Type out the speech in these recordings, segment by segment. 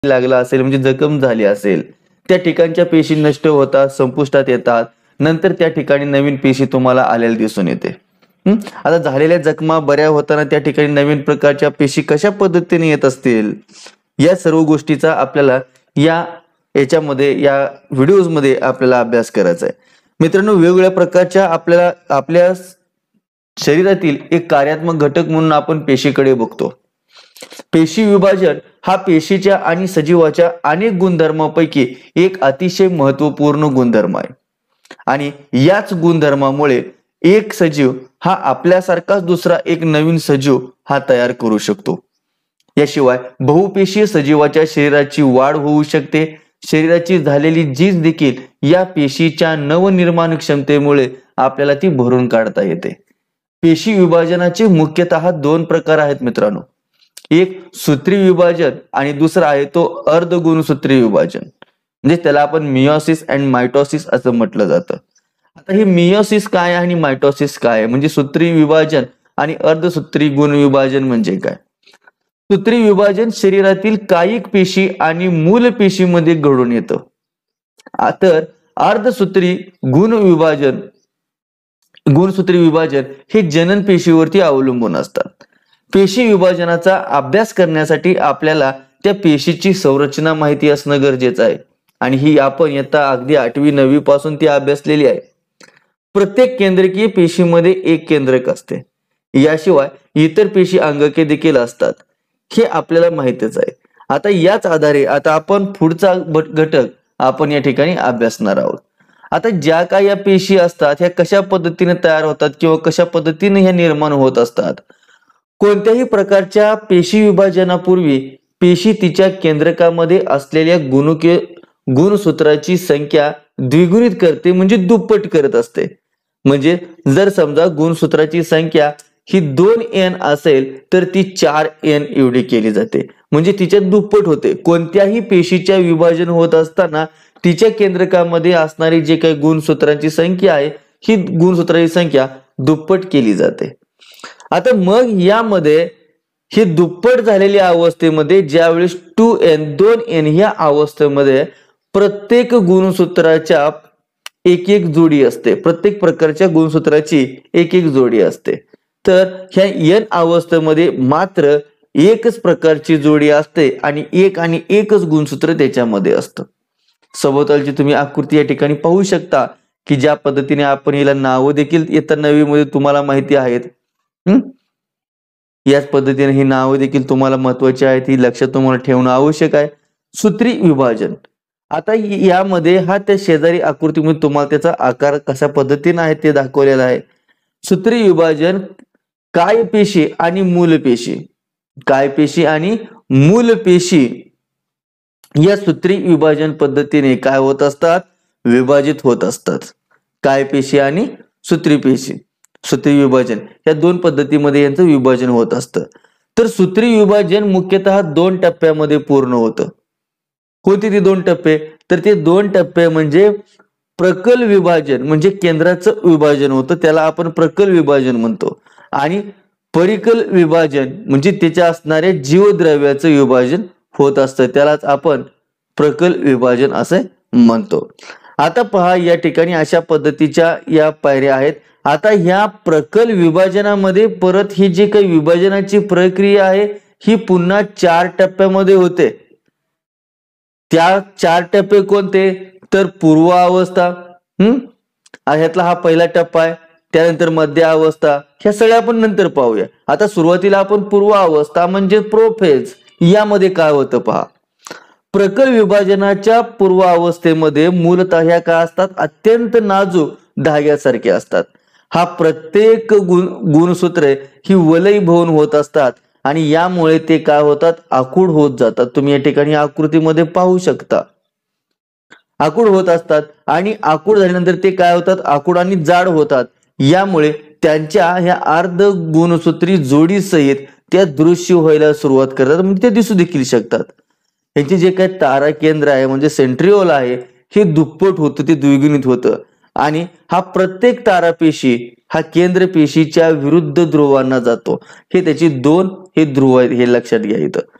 लागला असेल म्हणजे जखम झाली असेल, त्या ठिकाणच्या पेशी नष्ट होतात, संपुष्टात येतात. नंतर त्या ठिकाणी नवीन पेशी तुम्हाला आलेल्या दिसून येते. आता झालेल्या जखमा बऱ्या होताना त्या ठिकाणी नवीन प्रकारच्या पेशी कशा पद्धतीने येत असतील, या सर्व गोष्टीचा आपल्याला याच्यामध्ये या व्हिडिओजमध्ये आपल्याला अभ्यास करायचा आहे. मित्रांनो, वेगवेगळ्या प्रकारच्या आपल्या शरीरातील एक कार्यात्मक घटक म्हणून आपण पेशीकडे बघतो. पेशी विभाजन हा पेशीच्या आणि सजीवाच्या अनेक गुणधर्मांपैकी एक अतिशय महत्वपूर्ण गुणधर्म आहे. आणि याच गुणधर्मामुळे एक सजीव हा आपल्यासारखाच दुसरा एक नवीन सजीव हा तयार करू शकतो. याशिवाय बहुपेशीय सजीवाच्या शरीराची वाढ होऊ शकते. शरीराची झालेली झीज देखील या पेशीच्या नवनिर्माण क्षमतेमुळे आपल्याला ती भरून काढता येते. पेशी विभाजनाचे मुख्यतः दोन प्रकार आहेत मित्रांनो. एक सूत्री विभाजन आणि दुसरा आहे तो अर्धगुणसूत्री विभाजन, म्हणजे त्याला आपण मियोसिस अँड मायटोसिस असं म्हटलं जातं. आता हे मियोसिस काय आणि मायटोसिस काय, म्हणजे सूत्री विभाजन आणि अर्धसूत्री गुण विभाजन म्हणजे काय? सूत्री विभाजन शरीरातील कायिक पेशी आणि मूल पेशीमध्ये घडून येतं. तर अर्धसूत्री गुणसूत्री विभाजन हे जनन पेशीवरती अवलंबून असतात. पेशी विभाजनाचा अभ्यास करण्यासाठी आपल्याला त्या पेशीची संरचना माहिती असणं गरजेचं आहे आणि ही आपण इयत्ता अगदी 8वी 9वी पासून ती अभ्यासलेली आहे. प्रत्येक केंद्रकीय पेशीमध्ये एक केंद्रक असते. याशिवाय इतर पेशी अंगके देखील असतात, हे आपल्याला माहितच आहे. आता याच आधारे आता आपण पुढचा घटक आपण या ठिकाणी अभ्यासणार आहोत. आता ज्या काही या पेशी असतात ह्या कशा पद्धतीने तयार होतात किंवा कशा पद्धतीने ह्या निर्माण होत असतात. कोणत्याही प्रकारच्या पेशी विभाजनापूर्वी पेशी तिच्या केंद्रकामध्ये असलेल्या गुणसूत्राची संख्या द्विगुणित करते, म्हणजे दुप्पट करत असते. म्हणजे जर समजा गुणसूत्राची संख्या ही 2n असेल तर ती 4n एवढी केली जाते, म्हणजे तिच्या दुप्पट होते. कोणत्याही पेशीच्या विभाजन होत असताना तिच्या केंद्रकामध्ये असणारी जे काही गुणसूत्रांची संख्या आहे ही गुणसूत्राची संख्या दुप्पट केली जाते. आता मग यामध्ये ही दुप्पट झालेल्या अवस्थेमध्ये ज्यावेळेस 2n ह्या अवस्थेमध्ये प्रत्येक गुणसूत्राच्या एक जोडी असते. प्रत्येक प्रकारच्या गुणसूत्राची एक जोडी असते. तर ह्या n अवस्थेमध्ये मात्र एकच प्रकारची जोडी असते आणि एकच गुणसूत्र त्याच्यामध्ये असतं. सभोवतालची तुम्ही आकृती या ठिकाणी पाहू शकता की ज्या पद्धतीने आपण हिला नावं देखील इयत्ता 9वी मध्ये तुम्हाला माहिती आहेत. याच पद्धतीने ही नावं देखील तुम्हाला महत्वाची आहेत, ही लक्षात तुम्हाला ठेवणं आवश्यक आहे. सूत्री विभाजन. आता यामध्ये हा त्या शेजारी आकृतीमध्ये तुम्हाला त्याचा आकार कशा पद्धतीने आहे ते दाखवलेला आहे. सूत्री विभाजन काय पेशी आणि मूलपेशी, काय पेशी आणि मूलपेशी या सूत्री विभाजन पद्धतीने काय होत असतात, विभाजित होत असतात. काय पेशी आणि सूत्री पेशी, सूत्री विभाजन या दोन पद्धतीमध्ये यांचं विभाजन होत असतं. तर सूत्री विभाजन मुख्यतः 2 टप्प्यामध्ये पूर्ण होतं. कोणते ते 2 टप्पे, तर ते 2 टप्पे म्हणजे प्रकल विभाजन, म्हणजे केंद्राचं विभाजन होतं, त्याला आपण प्रकल विभाजन म्हणतो. आणि परिकल विभाजन म्हणजे त्याच्या असणाऱ्या जीवद्रव्याचं विभाजन होत असतं, त्यालाच आपण प्रकल विभाजन असे म्हणतो. आता पहा या ठिकाणी अशा पद्धतीच्या या पायऱ्या आहेत. आता ह्या प्रकल विभाजनामध्ये परत ही जी काही विभाजनाची प्रक्रिया आहे ही पुन्हा 4 टप्प्यामध्ये होते. त्या 4 टप्पे कोणते, तर पूर्व अवस्था, ह्यातला हा पहिला टप्पा आहे. त्यानंतर मध्य अवस्था, ह्या सगळ्या आपण नंतर पाहूया. आता सुरुवातीला आपण पूर्व अवस्था म्हणजे प्रोफेज यामध्ये काय होतं पहा. प्रकल विभाजनाच्या पूर्व अवस्थेमध्ये मूलतः ह्या काय असतात, अत्यंत नाजूक धाग्यासारखे असतात. हा प्रत्येक गुणसूत्रे ही वलय भवन होत असतात आणि यामुळे ते काय होतात, आखूड होत जातात. तुम्ही या ठिकाणी आकृतीमध्ये पाहू शकता, आखूड होत असतात आणि आखूड झाल्यानंतर ते काय होतात, आखूड आणि जाड होतात. यामुळे त्यांच्या ह्या अर्ध गुणसूत्री जोडी सहित त्या दृश्य व्हायला सुरुवात करतात, म्हणजे ते दिसू देखील शकतात. यांचे जे काही तारा केंद्र आहे म्हणजे सेंट्रिओल आहे हे दुप्पट होतं, ते द्विगुणित होतं. आणि हा प्रत्येक तारापेशी हा केंद्र पेशीच्या विरुद्ध ध्रुवांना जातो. हे त्याची 2 ध्रुव आहेत, हे लक्षात घ्या इथं.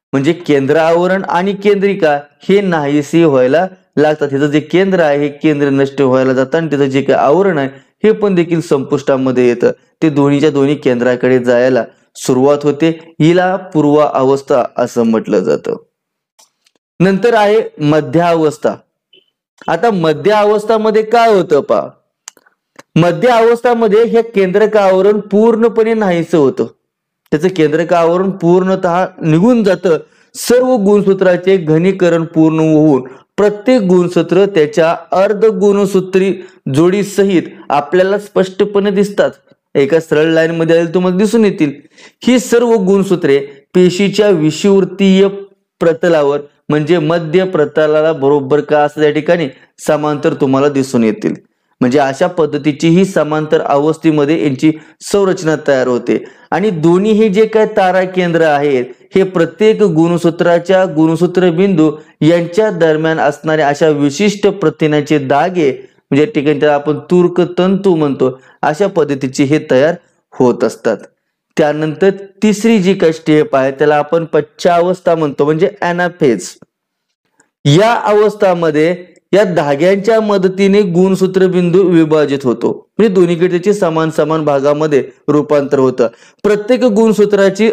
म्हणजे केंद्र आवरण आणि केंद्रिका हे नाहीसे व्हायला लागतात. ह्याचं जे केंद्र आहे हे केंद्र नष्ट व्हायला जातं आणि त्याचं जे काही आवरण आहे हे पण देखील संपुष्टामध्ये येतं. ते दोन्हीच्या दोन्ही केंद्राकडे जायला सुरुवात होते. हिला पूर्वावस्था असं म्हटलं जातं. नंतर आहे मध्यावस्था. आता मध्य अवस्थामध्ये काय होतं पहा, मध्य अवस्थामध्ये हे केंद्रक आवरण पूर्णपणे नाहीसं होतं. त्याचं केंद्रक आवरण पूर्णतः निघून जातं. सर्व गुणसूत्राचे घनीकरण पूर्ण होऊन प्रत्येक गुणसूत्र त्याच्या अर्धगुणसूत्री जोडी सहित आपल्याला स्पष्टपणे दिसतात. एका सरळ लाईन मध्ये तुम्हाला दिसून येतील. ही सर्व गुणसूत्रे पेशीच्या विषुवृत्तीय प्रतलावर म्हणजे मध्य प्रतलाला बरोबर का असं या ठिकाणी समांतर तुम्हाला दिसून येतील. म्हणजे अशा पद्धतीची ही समांतर अवस्थेमध्ये यांची संरचना तयार होते. आणि दोन्ही हे जे काही तारा केंद्र आहेत हे प्रत्येक गुणसूत्राच्या गुणसूत्र बिंदू यांच्या दरम्यान असणारे अशा विशिष्ट प्रथिनाचे धागे म्हणजे ठिकाणी त्याला आपण तूर्क तंतू म्हणतो, अशा पद्धतीचे हे तयार होत असतात. त्यानंतर तिसरी जी काही स्टेप आहे त्याला आपण पश्चावस्था म्हणतो म्हणजे ॲनाफेज. या अवस्थामध्ये या धाग्यांच्या मदतीने गुणसूत्र बिंदू विभाजित होतो. म्हणजे दोन्हीकडे त्याची समान समान भागामध्ये रूपांतर होतं. प्रत्येक गुणसूत्राची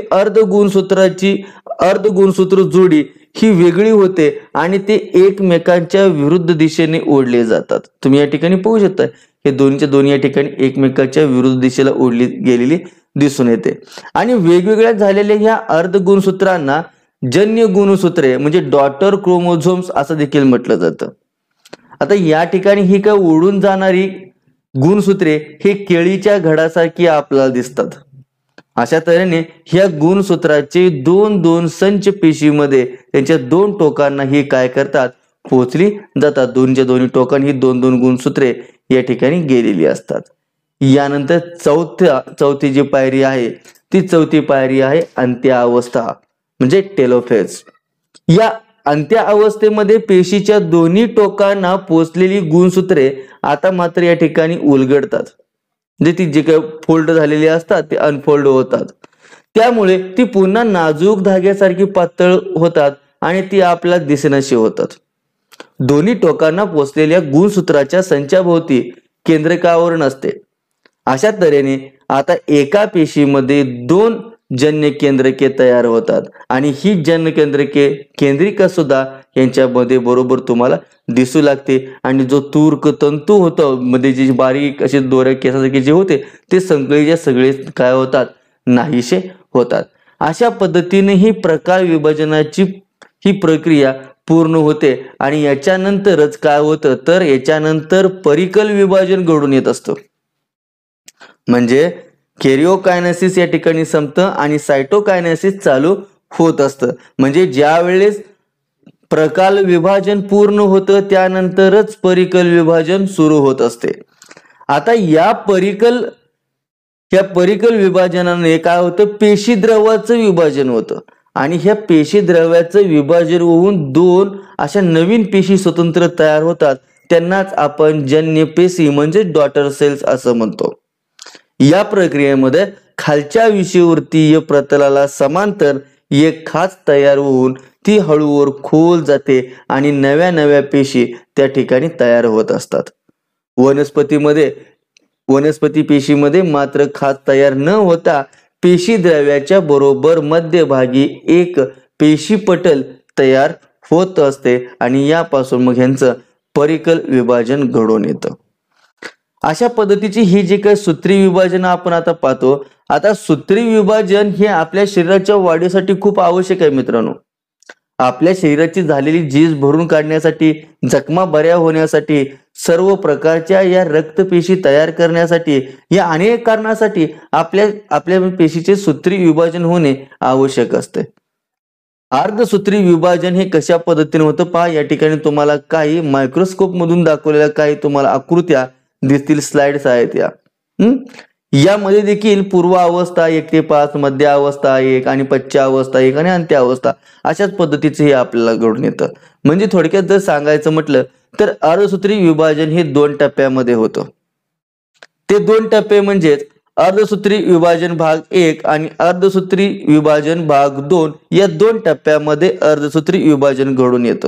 अर्धगुणसूत्र जोडी ही वेगळी होते आणि ते एकमेकांच्या विरुद्ध दिशेने ओढले जातात. तुम्ही या ठिकाणी पाहू शकता हे दोन्हीच्या दोन्ही या ठिकाणी एकमेकांच्या विरुद्ध दिशेला ओढली गेलेली दिसून येते. आणि वेगवेगळ्या झालेल्या ह्या अर्धगुणसूत्रांना जन्य गुणसूत्रे म्हणजे डॉटर क्रोमोझोम्स असं देखील म्हटलं जातं. आता या ठिकाणी ही काय ओढून जाणारी गुणसूत्रे हे केळीच्या घडासारखी आपल्याला दिसतात. अशा तऱ्हेने ह्या गुणसूत्राचे दोन दोन संच पेशीमध्ये त्यांच्या दोन टोकांना ही काय करतात पोहोचली जातात. दोनच्या दोन्ही टोकांनी ही दोन दोन गुणसूत्रे या ठिकाणी गेलेली असतात. यानंतर चौथी जी पायरी आहे ती चौथी पायरी आहे अंत्यावस्था म्हणजे टेलोफेज. या अंत्य अवस्थेमध्ये पेशीच्या दोन्ही टोकांना पोचलेली गुणसूत्रे आता मात्र या ठिकाणी उलगडतात. म्हणजे ती जे काही फोल्ड झालेली असतात ते अनफोल्ड होतात. त्यामुळे ती पुन्हा नाजूक धाग्यासारखी पातळ होतात आणि ती आपल्याला दिसेनाशी होतात. दोन्ही टोकांना पोचलेल्या गुणसूत्राच्या संचाभोवती केंद्रकावरण असते. अशा तऱ्हेने आता एका पेशीमध्ये दोन जन्य केंद्रके तयार होतात आणि ही जन्य केंद्रके केंद्रिका सुद्धा यांच्यामध्ये बरोबर तुम्हाला दिसू लागते. आणि जो तूर्क तंतू होतो मध्ये जे बारीक असे दोऱ्या केसासारखे जे होते ते सगळेच्या सगळे काय होतात नाहीसे होतात. अशा पद्धतीने ही प्रकार विभाजनाची ही प्रक्रिया पूर्ण होते आणि याच्यानंतरच काय होतं तर याच्यानंतर परिकल विभाजन घडून येत असतं. म्हणजे कॅरिओकायनेसिस या ठिकाणी संपतं आणि सायटोकायनेसिस चालू होत असतं. म्हणजे ज्या वेळेस प्रकाल विभाजन पूर्ण होतं त्यानंतरच परिकल विभाजन सुरू होत असते. आता या परिकल विभाजनाने काय होतं पेशी द्रव्याचं विभाजन होतं आणि ह्या पेशी द्रव्याचं विभाजन होऊन दोन अशा नवीन पेशी स्वतंत्र तयार होतात. त्यांनाच आपण जन्य पेशी म्हणजे डॉटर सेल्स असं म्हणतो. या प्रक्रियेमध्ये खालच्या विषुवृत्तीय प्रतलाला समांतर एक खाच तयार होऊन ती हळूवर खोल जाते आणि नव्या नव्या पेशी त्या ठिकाणी तयार होत असतात. वनस्पती पेशीमध्ये मात्र खाच तयार न होता पेशी द्रव्याच्या बरोबर मध्यभागी एक पेशी पटल तयार होत असते आणि यापासून मग ह्यांचं परिकल विभाजन घडून येतं. अशा पद्धतीची ही जी काही सूत्री विभाजन आपण आता पाहतो. आता सूत्री विभाजन हे आपल्या शरीराच्या वाढीसाठी खूप आवश्यक आहे मित्रांनो. आपल्या शरीराची झालेली झीज भरून काढण्यासाठी, जखमा बऱ्या होण्यासाठी, सर्व प्रकारच्या या रक्तपेशी तयार करण्यासाठी, या अनेक कारणासाठी आपल्या पेशीचे सूत्री विभाजन होणे आवश्यक असते. अर्धसूत्री विभाजन हे कशा पद्धतीने होतं पहा. या ठिकाणी तुम्हाला काही मायक्रोस्कोप मधून दाखवलेल्या काही तुम्हाला आकृत्या दिसतील, स्लाइड्स आहेत या. यामध्ये देखील पूर्वावस्था 1 ते 5, मध्य अवस्था 1 आणि पश्चावस्था 1 आणि अंत्यावस्था अशाच पद्धतीचे हे आपल्याला घडून येतं. म्हणजे थोडक्यात जर सांगायचं म्हटलं तर अर्धसूत्री विभाजन हे 2 टप्प्यामध्ये होतं. ते 2 टप्पे म्हणजेच अर्धसूत्री विभाजन भाग 1 आणि अर्धसूत्री विभाजन भाग 2 या 2 टप्प्यामध्ये अर्धसूत्री विभाजन घडून येतं.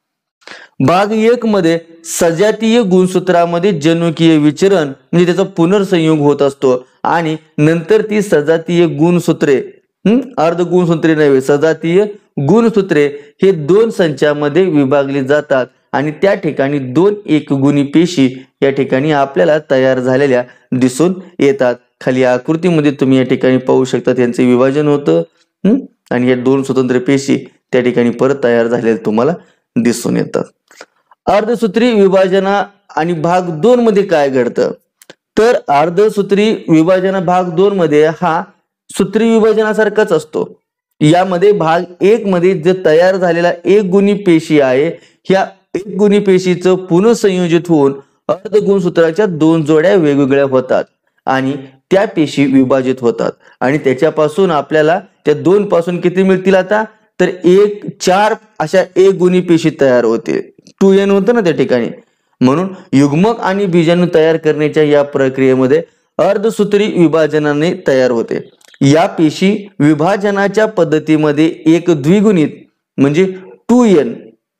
भाग 1 मध्ये सजातीय गुणसूत्रामध्ये जनुकीय विचरण म्हणजे त्याचा पुनर्संयोग होत असतो आणि नंतर ती सजातीय गुणसूत्रे अर्ध गुणसूत्रे नव्हे सजातीय गुणसूत्रे हे 2 संचामध्ये विभागली जातात आणि त्या ठिकाणी 2 एकगुणी पेशी या ठिकाणी आपल्याला तयार झालेल्या दिसून येतात. खाली आकृतीमध्ये तुम्ही या ठिकाणी पाहू शकता त्यांचे विभाजन होतं आणि या 2 स्वतंत्र पेशी त्या ठिकाणी परत तयार झालेल्या तुम्हाला दिसून येतात. अर्धसूत्री विभाजना आणि भाग 2 मध्ये काय घडतं तर अर्धसूत्री विभाजना भाग 2 मध्ये हा सूत्री विभाजनासारखाच असतो. यामध्ये भाग 1 मध्ये जे तयार झालेला एक गुणी पेशी आहे ह्या एक गुणी पेशीचं पुनःसंयोजित होऊन अर्धगुणसूत्राच्या 2 जोड्या वेगवेगळ्या होतात आणि त्या पेशी विभाजित होतात आणि त्याच्यापासून आपल्याला त्या 2 पासून किती मिळतील आता तर 4 अशा एक गुणी पेशी तयार होते. 2n होतं ना त्या ठिकाणी. म्हणून युग्मक आणि बीजाणू तयार करण्याच्या या प्रक्रियेमध्ये अर्धसूत्री विभाजनाने तयार होते. या पेशी विभाजनाच्या पद्धतीमध्ये एक द्विगुणित म्हणजे 2n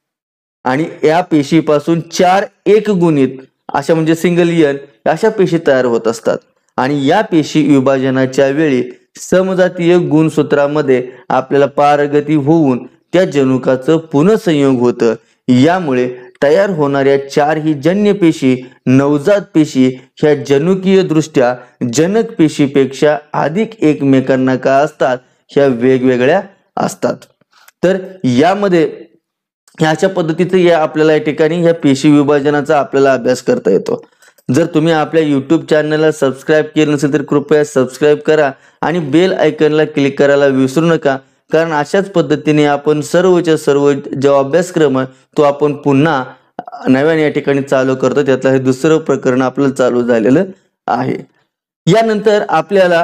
आणि या पेशीपासून 4 एकगुणित अशा म्हणजे सिंगल n अशा पेशी तयार होत असतात आणि या पेशी विभाजनाच्या वेळी समजातीय गुणसूत्रामध्ये आपल्याला पारगती होऊन त्या जनुकाचं पुनःसंयोग होतं. यामुळे तयार होणाऱ्या 4 ही जन्य पेशी नवजात पेशी ह्या जनुकीय दृष्ट्या जनक पेशीपेक्षा अधिक एकमेकांना का असतात ह्या वेगवेगळ्या असतात. तर यामध्ये ह्याच्या पद्धतीचं या आपल्याला या ठिकाणी ह्या पेशी विभाजनाचा आपल्याला अभ्यास करता येतो. जर तुम्ही आपल्या YouTube चॅनलला सबस्क्राईब केलं नसेल तर कृपया सबस्क्राईब करा आणि बेल आयकॉनला क्लिक करायला विसरू नका. कारण अशाच पद्धतीने आपण सर्वच्या सर्व जो अभ्यासक्रम आहे तो आपण पुन्हा नव्याने या ठिकाणी चालू करतो. त्यातलं हे दुसरं प्रकरण आपलं चालू झालेलं आहे. यानंतर आपल्याला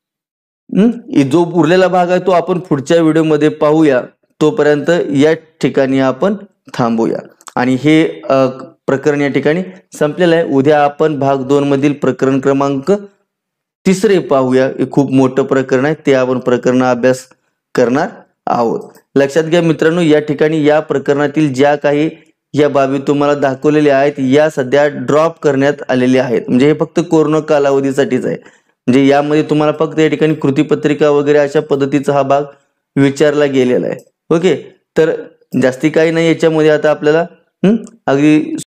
जो उरलेला भाग आहे तो आपण पुढच्या व्हिडिओमध्ये पाहूया. तोपर्यंत या ठिकाणी आपण थांबूया आणि हे प्रकरण या ठिकाणी संपलेलं आहे. उद्या आपण भाग 2 मधील प्रकरण क्रमांक 3 पाहूया. हे खूप मोठं प्रकरण आहे ते आपण प्रकरण अभ्यास करणार आहोत. लक्षात घ्या मित्रांनो या ठिकाणी या प्रकरणातील ज्या काही या बाबी तुम्हाला दाखवलेल्या आहेत या सध्या ड्रॉप करण्यात आलेल्या आहेत. म्हणजे हे फक्त कोरोना कालावधीसाठीच आहे. म्हणजे यामध्ये तुम्हाला फक्त या ठिकाणी कृतीपत्रिका वगैरे अशा पद्धतीचा हा भाग विचारला गेलेला आहे. ओके तर जास्ती काही नाही याच्यामध्ये. आता आपल्याला अगदी